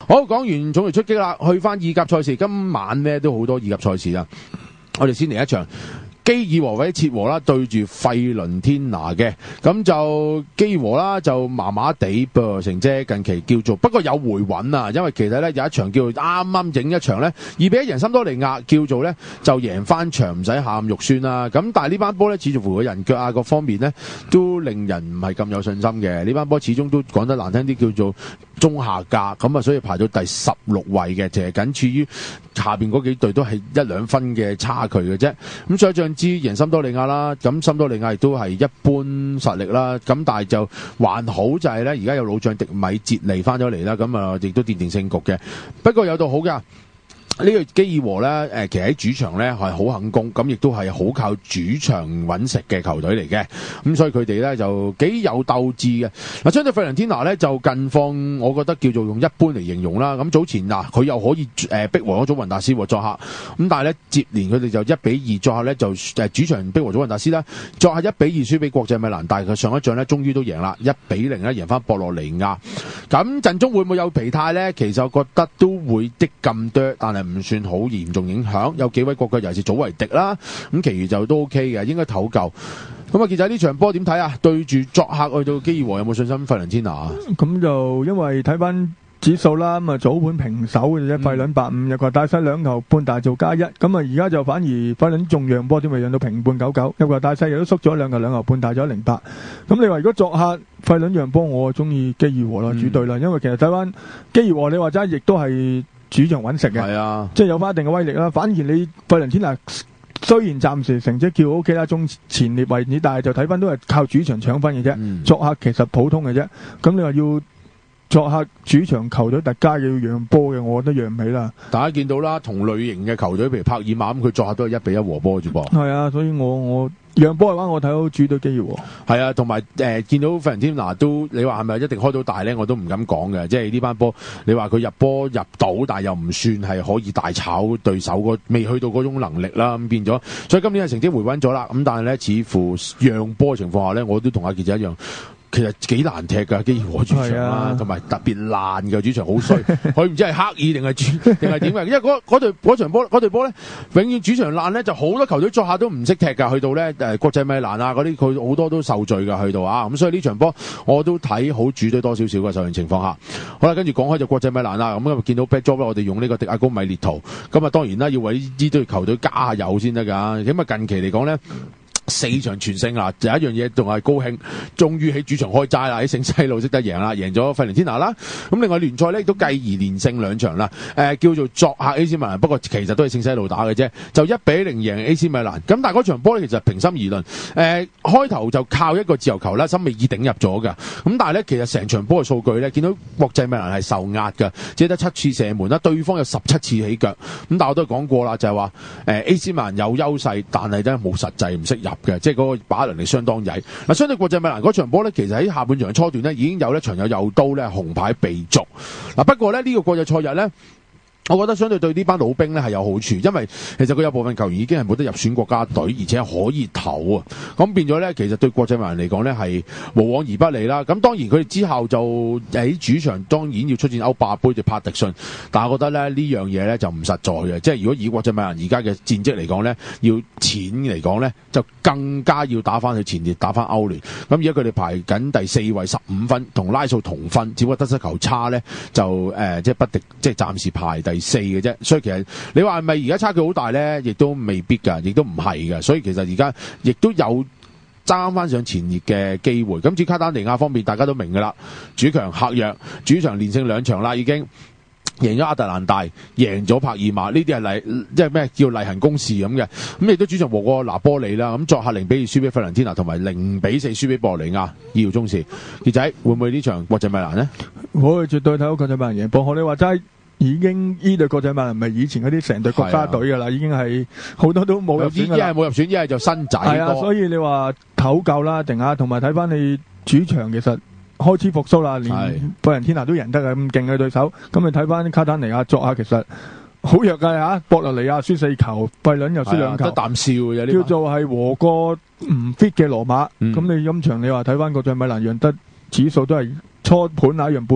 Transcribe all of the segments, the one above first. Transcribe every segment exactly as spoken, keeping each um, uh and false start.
好，講完總嚟出擊啦，去翻意甲賽事，今晚咧都好多意甲賽事啦。我哋先嚟一場基爾和或者切和啦，對住費倫天拿嘅，咁就基爾和啦就麻麻地噃，成績近期叫做不過有回穩啊，因為其實咧有一場叫啱啱影一場咧二比一贏森多利亞，叫做咧就贏翻場，唔使喊肉酸啦。咁但係呢班波咧，似乎個人腳啊各方面咧都令人唔係咁有信心嘅。呢班波始終都講得難聽啲，叫做中下價咁啊，所以排到第十六位嘅，就係僅次於下邊嗰幾隊都係一兩分嘅差距嘅啫。咁所以仗之贏森多利亞啦，咁森多利亞亦都係一般實力啦。咁但係就還好就係咧，而家有老將迪米捷利翻咗嚟啦，咁啊亦都奠定勝局嘅。不過有到好噶。呢個基爾和咧，誒，其實喺主場咧係好肯攻，咁亦都係好靠主場揾食嘅球隊嚟嘅，咁所以佢哋咧就幾有鬥志嘅。嗱，相對費倫天拿咧就近況，我覺得叫做用一般嚟形容啦。咁早前嗱，佢又可以誒逼和咗祖雲達斯作客，咁但係咧接連佢哋就一比二作客咧就誒主場逼和祖雲達斯啦，作客一比二輸俾國際米蘭，但係佢上一仗咧終於都贏啦，一比零咧贏翻博洛尼亞。咁陣中會唔會有疲態咧？其實我覺得都會啲咁多，但係唔算好嚴重影響，有幾位國腳尤其是祖維迪啦，咁其餘就都 OK 嘅，應該唞夠。咁啊，傑仔呢場波點睇啊？對住作客去到基爾和有冇信心費倫天拿啊？ 咁就因為睇翻指數啦，咁啊早盤平手嘅啫，費倫八五，入球大細兩球半大做加一，咁啊而家就反而費倫仲讓波，點咪讓到平半九九，入球大細亦都縮咗兩球兩球半大咗零八。咁你話如果作客費倫讓波，我中意基爾和啦，主隊啦，因為其實睇翻基爾和你話齋亦都係主場揾食嘅，係啊，即係有翻一定嘅威力啦。反而你費倫天拿雖然暫時成績叫 O K 啦，中前列位置，但係就睇翻都係靠主場搶分嘅啫，嗯，作客其實普通嘅啫。咁你話要作客主場球隊特加嘅要讓波嘅，我覺得讓唔起啦。大家見到啦，同類型嘅球隊，譬如帕爾馬咁，佢作客都係一比一和波啫噃。係啊，所以我我讓波嘅話，我睇到主隊機會。係啊，同埋誒見到費倫天拿都，你話係咪一定開到大咧？我都唔敢講嘅，即係呢班波，你話佢入波入到，但係又唔算係可以大炒對手個，未去到嗰種能力啦。咁變咗，所以今年嘅成績回穩咗啦。咁但係咧，似乎讓波嘅情況下咧，我都同阿傑仔一樣。其實幾難踢噶，基爾和主場啦，同埋特別爛嘅主場好衰，佢唔知係刻意定係主定係點嘅，因為嗰嗰隊嗰場波嗰隊波咧，永遠主場爛咧，就好多球隊作客都唔識踢噶，去到咧誒國際米蘭啊嗰啲，佢好多都受罪噶，去到啊，咁所以呢場波我都睇好主隊多少少嘅受人情況下。好啦，跟住講開就國際米蘭啦，咁今日見到 backdrop 我哋用呢個迪亞高米列圖，咁啊當然啦，要為呢隊球隊加下油先得噶，咁啊近期嚟講咧。四場全勝啦，有一樣嘢仲係高興，終於喺主場開齋啦，喺聖西路識得贏啦，贏咗費倫天拿啦。咁另外聯賽咧都繼而連勝兩場啦，誒、呃、叫做作客 A C 米蘭，不過其實都係聖西路打嘅啫，就一比零贏 A C 米蘭。咁但係嗰場波咧其實平心而論，誒、呃、開頭就靠一個自由球啦，森美爾頂入咗㗎。咁但係咧其實成場波嘅數據咧，見到國際米蘭係受壓㗎，只得七次射門啦，對方有十七次起腳。咁但係我都講過啦，就係話誒 A C 米蘭有優勢，但係咧冇實際，唔識入。嘅，即係嗰個把握能力相當曳。嗱，相對國際米蘭嗰場波咧，其實喺下半場初段咧已經有一場有右刀咧紅牌被逐。嗱，不過咧呢個國際賽日咧。我覺得相對對呢班老兵咧係有好處，因為其實佢有部分球員已經係冇得入選國家隊，而且可以投啊，咁變咗咧，其實對國際米蘭嚟講咧係無往而不利啦。咁當然佢哋之後就喺主場當然要出戰歐霸杯對帕迪遜，但係我覺得咧呢樣嘢咧就唔實在嘅，即係如果以國際米蘭而家嘅戰績嚟講咧，要錢嚟講咧就更加要打翻去前列，打翻歐聯。咁而家佢哋排緊第四位十五分，同拉素同分，只不過得失球差咧就誒、呃、即係不敵，即係暫時排第四嘅啫，所以其實你話係咪而家差距好大咧？亦都未必噶，亦都唔係噶，所以其實而家亦都有爭翻上前列嘅機會。咁至卡丹尼亞方面，大家都明噶啦，主強客弱，主場連勝兩場啦，已經贏咗亞特蘭大，贏咗帕爾馬，呢啲係例即係咩叫例行公事咁嘅。咁亦都主場和過拿波里啦，咁作客零比二輸俾費倫天拿，同埋零比四輸俾博洛尼亞。二號中時，傑仔會唔會呢場國際米蘭呢？我絕對睇到國際米蘭贏波，學你話齋。已經呢隊國際米蘭唔係以前嗰啲成隊國家隊噶啦，已經係好多都冇入選噶啦。一係冇入選，一係就新仔。係啊，所以你話唞夠啦，定下，同埋睇翻你主場其實開始復甦啦，連費倫天拿都贏得嘅咁勁嘅對手。咁你睇翻卡丹尼亞作下其實好弱㗎嚇，博洛尼亞輸四球，費倫又輸兩球，得啖笑嘅呢。叫做係和過唔 fit 嘅羅馬。咁、嗯、你今場你話睇翻國際米蘭讓得指數都係初盤啊讓半一。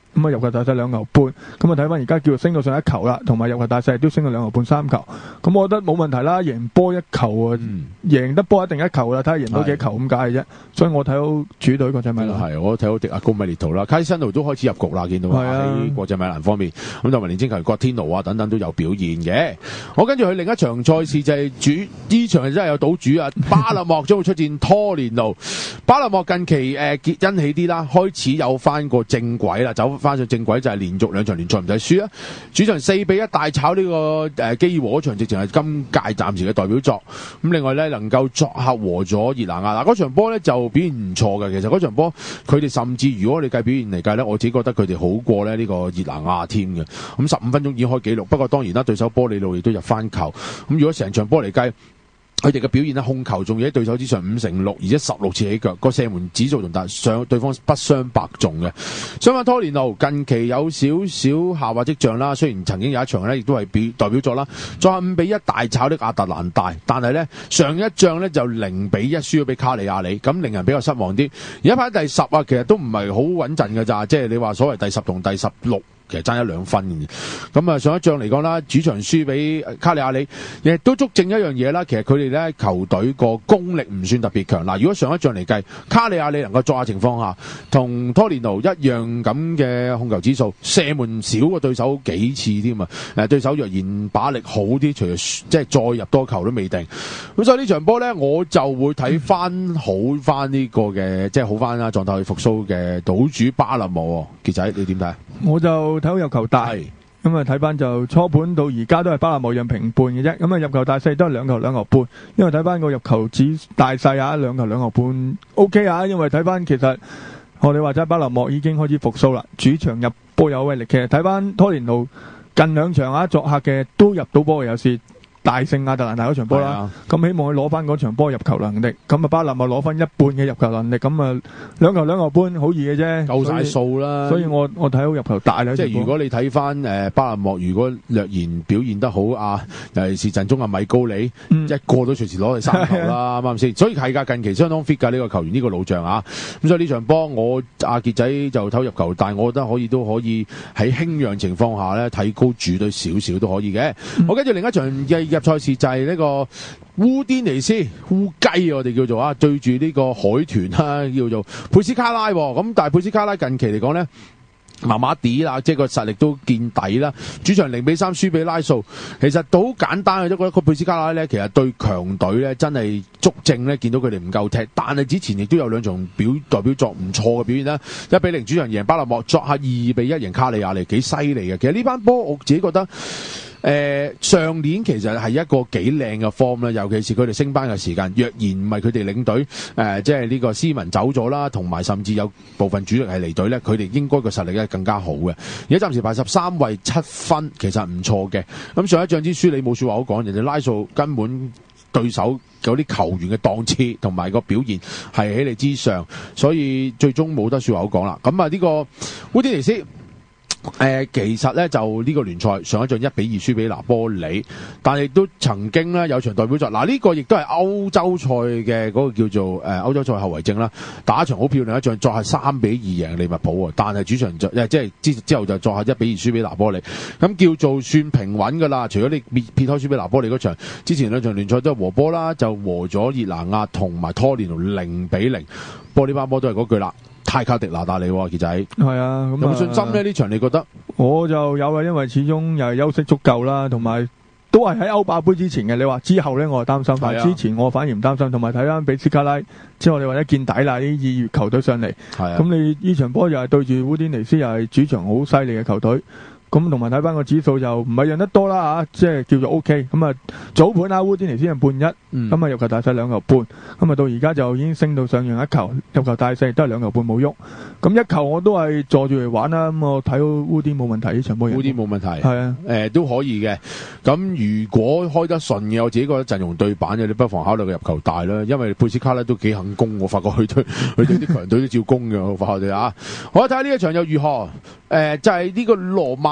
咁啊入球大細兩球半，咁啊睇翻而家叫做升到上一球啦，同埋入球大細都升到兩球半三球，咁我覺得冇問題啦，贏波一球啊， 嗯贏得波一定一球啦，睇下贏到幾球咁解嘅啫，所以我睇到主隊國際米蘭。 係，我睇到迪亞高米列圖啦，卡斯辛奴都開始入局啦，見到係啊喺國際米蘭方面，咁同埋年青球員國天奴啊等等都有表現嘅。我跟住佢另一場賽事就係主呢場真係有賭主啊，巴勒莫將會出戰拖連奴。巴勒莫近期誒結欣喜啲啦，開始有翻個正軌啦，走翻上正軌就係連續兩場聯賽唔使輸啦。主場四比一大炒呢個誒基爾和場，直情係今屆暫時嘅代表作。咁另外咧能夠作客和咗熱那亞嗱，嗰場波咧就表現唔錯嘅。其實嗰場波佢哋甚至如果你計表現嚟計咧，我自己覺得佢哋好過咧呢個熱那亞添嘅。咁十五分鐘已經開紀錄，不過當然啦，對手波里路亦都入翻球。咁如果成場波嚟計，佢哋嘅表現咧，控球仲要喺對手之上五成六，而且十六次起腳，個射門指數仲達上對方不相伯仲嘅。相反，拖連奴近期有少少下滑跡象啦，雖然曾經有一場咧，亦都係表代表作啦，再五比一大炒的亞特蘭大，但係咧上一仗咧就零比一輸咗俾卡利亞里，咁令人比較失望啲。而家排第十啊，其實都唔係好穩陣㗎咋，即係你話所謂第十同第十六。其實爭一兩分嘅，咁啊上一仗嚟講啦，主場輸俾卡利亞里，亦都足證一樣嘢啦。其實佢哋咧球隊個功力唔算特別強。嗱，如果上一仗嚟計，卡利亞里能夠作下情況下，同拖連奴一樣咁嘅控球指數，射門少過對手幾次添啊！誒，對手若然把力好啲，除咗即係再入多球都未定。咁所以呢場波咧，我就會睇翻好翻呢個嘅，即係好翻啦，狀態復甦嘅賭主巴勒莫。傑仔，你點睇？ 我就睇到入球大，咁啊睇翻就初盤到而家都係巴勒莫讓平半嘅啫，咁啊入球大細都係兩球兩球半，因為睇翻個入球指大細啊，兩球兩球半 OK 啊，因為睇翻其實我哋話齋巴勒莫已經開始復甦啦，主場入波有威力，其實睇翻拖連奴近兩場啊作客嘅都入到波嘅，有時大勝亞特蘭大嗰場波啦，咁、啊、希望佢攞翻嗰場波入球能力，咁啊巴勒莫攞翻一半嘅入球能力，咁啊兩球兩球半好易嘅啫， 夠晒數啦。 所以我我睇好入球大啦。 即係如果你睇翻誒巴勒莫，如果略然表現得好啊，尤其是陣中啊米高里，嗯、一個都隨時攞去三球啦，啱唔啱先？所以係㗎，近期相當 fit 㗎呢個球員，呢、呢個老將啊。咁所以呢場波我阿傑仔就偷入球，但係我覺得可以都可以喺輕讓情況下咧睇高主隊少少都可以嘅。嗯、我跟住另一場嘅入賽事就係呢個烏甸尼斯烏雞，我哋叫做啊，對住呢個海豚啦，叫做佩斯卡拉。咁但係佩斯卡拉近期嚟講呢，麻麻地啦，即係個實力都見底啦。主場零比三輸俾拉素，其實都好簡單嘅，都覺得個佩斯卡拉呢，其實對強隊呢真係足證呢，見到佢哋唔夠踢。但係之前亦都有兩場表代表作唔錯嘅表現啦，一比零主場贏巴勒莫，作下二比一贏卡利亞利，幾犀利嘅。其實呢班波我自己覺得。誒、呃，上年其實係一個幾靚嘅 form 啦，尤其是佢哋升班嘅時間。若然唔係佢哋領隊誒、呃，即係呢個斯文走咗啦，同埋甚至有部分主力係離隊咧，佢哋應該個實力咧更加好嘅。而家暫時排十三位七分，其實唔錯嘅。咁上一仗之輸，你冇說話好講，人哋拉素根本對手有啲球員嘅檔次同埋個表現係喺你之上，所以最終冇得說話好講啦。咁啊，呢個烏迪尼斯。誒、呃，其實咧就呢個聯賽上一仗一比二輸俾拿波里，但係亦都曾經咧有場代表作，嗱、這、呢個亦都係歐洲賽嘅嗰個叫做誒歐、呃、洲賽後遺症啦，打一場好漂亮一仗，作係三比二贏利物浦，但係主場就即係之之後就作下一比二輸俾拿波里，咁叫做算平穩噶啦。除咗你撇撇開輸俾拿波里嗰場，之前兩場聯賽都係和波啦，就和咗熱那亞同埋拖連奴零比零，不過呢班波都係嗰句啦。泰卡迪拿達利喎，傑仔係啊，咁有冇信心咧？呢場你覺得？ 我就有啦，因為始終又係休息足夠啦，同埋都係喺歐霸杯之前嘅。你話之後咧，我係擔心，但係之前我反而唔擔心。同埋睇翻比斯卡拉，即係我哋話一見底啦，啲二月球隊上嚟，咁、啊、你呢場波又係對住烏甸尼斯，又係主場好犀利嘅球隊。咁同埋睇翻個指數就唔係讓得多啦吓，即係叫做 O K。咁啊早盤啊烏甸尼斯係半一，咁、嗯、啊入球大細兩球半，咁啊到而家就已經升到上讓一球，入球大細都係兩球半冇喐。咁一球我都係坐住嚟玩啦。咁我睇到烏甸冇問題，呢場波。烏甸冇問題， 係啊， 誒、呃、都可以嘅。咁如果開得順嘅，我自己覺得陣容對版嘅，你不妨考慮個入球大啦。因為佩斯卡咧都幾肯攻，我發覺佢對佢對啲強隊都照攻嘅，我發覺哋啊。我睇下呢一場又如何？誒、呃、就係、是、呢個羅馬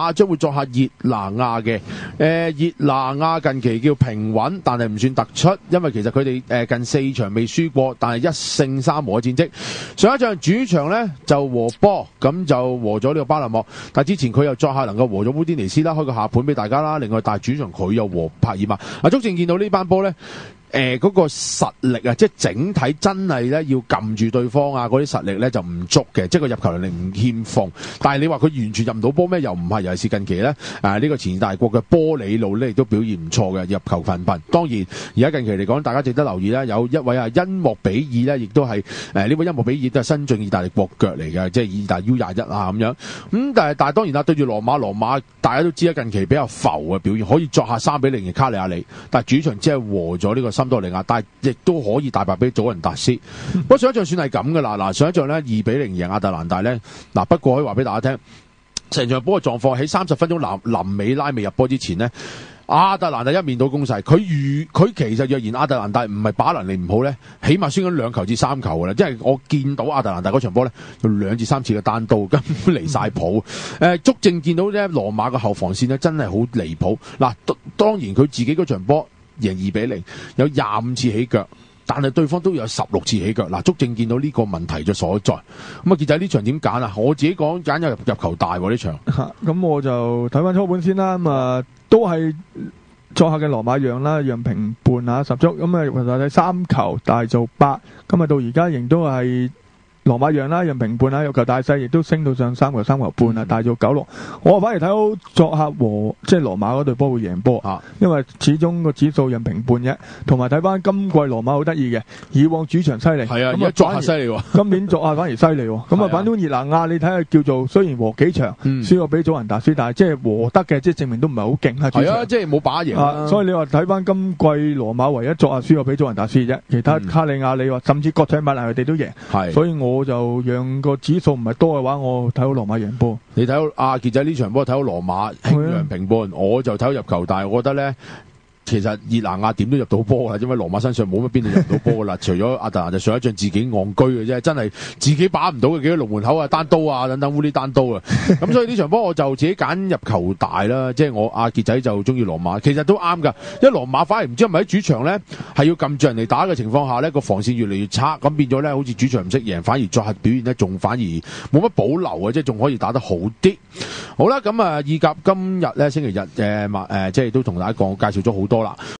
馬將會作客熱拿亞嘅。誒，熱拿亞近期叫平穩，但係唔算突出，因為其實佢哋誒近四場未輸過，但係一勝三和嘅戰績。上一場主場呢就和波，咁就和咗呢個巴勒莫，但係之前佢又作客能夠和咗烏甸尼斯啦，開個下盤俾大家啦。另外，但係主場佢又和帕爾馬。啊，足正見到呢班波呢。誒、呃，嗰、那個實力啊，即係整體真係咧要撳住對方啊，嗰啲實力咧就唔足嘅，即係個入球能力唔欠奉。但係你話佢完全入唔到波咩？又唔係，尤其是近期咧，誒、呃、呢、這個前二大國嘅波里路咧亦都表現唔錯嘅，入球頻頻。當然，而家近期嚟講，大家值得留意啦，有一位啊恩莫比爾咧，亦都係誒呢位恩莫比爾都係新晉意大利國腳嚟嘅，即係意大 U 廿一啊咁樣。咁、嗯、但係但係當然啦，對住羅馬，羅馬大家都知啦，近期比較浮嘅表現，可以作下三比零嘅卡利亞里，但係主場只係和咗呢個森多利亞，但係亦都可以大敗俾祖雲達斯。不過上一仗算係咁噶啦，嗱上一仗咧二比零贏亞特蘭大咧，嗱不過可以話俾大家聽，成場波嘅狀況喺三十分鐘臨臨尾拉未入波之前呢，亞特蘭大一面倒攻勢，佢預佢其實若然亞特蘭大唔係把能力唔好咧，起碼輸緊兩球至三球噶啦，即係我見到亞特蘭大嗰場波咧有兩至三次嘅單刀，根本離晒譜。誒、呃，足正見到咧羅馬嘅後防線咧真係好離譜。嗱，當然佢自己嗰場波贏二比零，有廿五次起腳，但係對方都有十六次起腳。嗱，足正見到呢個問題嘅所在。咁啊，傑仔呢場點揀啊？我自己講揀有入入球大喎呢場。 咁我就睇翻初盤先啦。咁啊，都係作客嘅羅馬讓啦，讓平半啊十足。咁啊，入球大細三球，大做八。咁啊，到而家仍都係羅馬讓啦，讓平半啦，入球大細亦都升到上三球三球半啊，大做九六。我反而睇到作客和即係羅馬嗰隊波會贏波啊，因為始終個指數讓平半啫。同埋睇翻今季羅馬好得意嘅，以往主場犀利， 係啊，而家作客犀利喎。 今年作客反而犀利喎。咁啊，反觀熱拿亞，你睇下叫做雖然和幾場， 嗯、輸過俾祖雲達斯，但係即係和得嘅，即係證明都唔係好勁啊。 係啊，即係冇把贏、 啊。所以你話睇翻今季羅馬唯一作客輸過俾祖雲達斯啫，其他卡里亞你話甚至國際米蘭佢哋都贏。係，所以我就讓個指數唔係多嘅話，我睇到羅馬贏波。 你睇到阿傑仔呢場波睇到羅馬輕讓平半，我就睇到入球，但係我覺得咧。其實熱拿亞點都入到波啦，因為羅馬身上冇乜邊度入到波噶啦，除咗阿特蘭就上一仗自己戇居嘅啫，真係自己把唔到嘅幾個龍門口啊、單刀啊等等烏啲單刀啊，咁所以呢場波我就自己揀入球大啦，即係我阿傑仔就中意羅馬，其實都啱噶，因為羅馬反而唔知係咪喺主場咧係要撳住人嚟打嘅情況下咧個防線越嚟越差，咁變咗咧好似主場唔識贏，反而作客表現咧仲反而冇乜保留啊，即係仲可以打得好啲。好啦，咁啊意甲今日咧星期日誒誒、呃、即係都同大家講介紹咗好多啦。